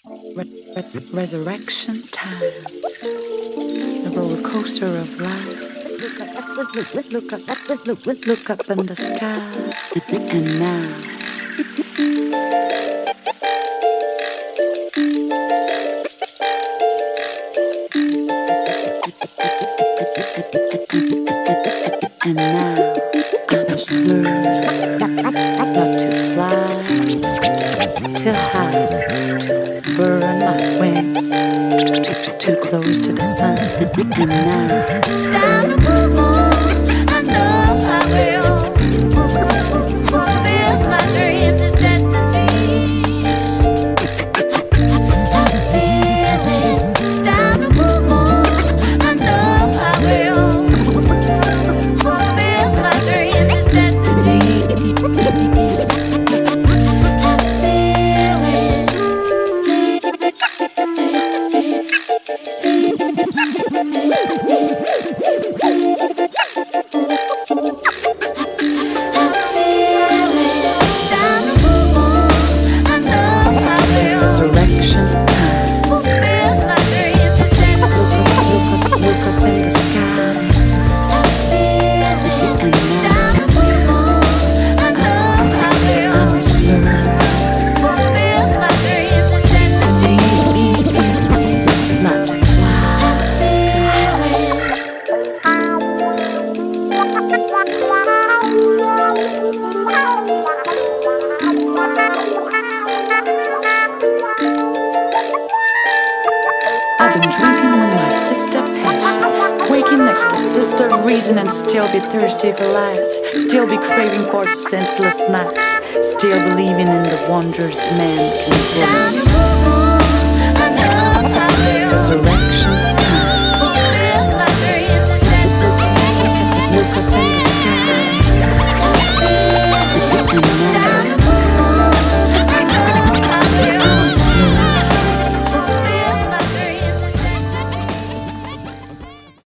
Resurrection time, the roller coaster of life. Look up in the sky, and now. And now I must learn not to fly too high, to burn my wings too close to the sun. And now it's time to move on. I know I will fulfill my dreams, this destiny. I feel it. It's time to move on. I know I will fulfill my dreams, this destiny. I've been drinking when my sister passed, waking next to sister, reason and still be thirsty for life, still be craving for senseless snacks, still believing in the wonders man can do. Resurrection.